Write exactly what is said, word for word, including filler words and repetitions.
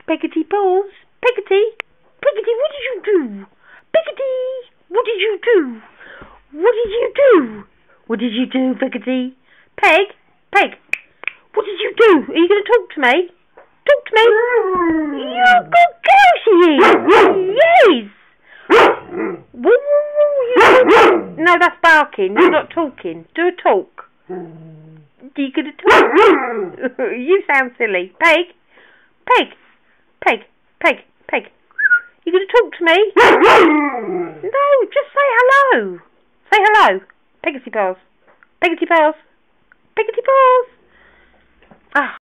Peggaty Pawz. Peggaty. Peggaty, what did you do? Peggaty, what did you do? What did you do? What did you do, Peggaty? Peg, Peg, what did you do? Are you going to talk to me? Talk to me. You're a good girl, she is. Yes. Woo, woo, you no, that's barking. You're not talking. Do a talk. Are you going to talk? You sound silly. Peg, Peg, Peg, Peg, Peg. You going to talk to me? No, just say hello. Say hello. Peggaty Pawz. Peggaty Pawz. Peggaty Pawz. Ah.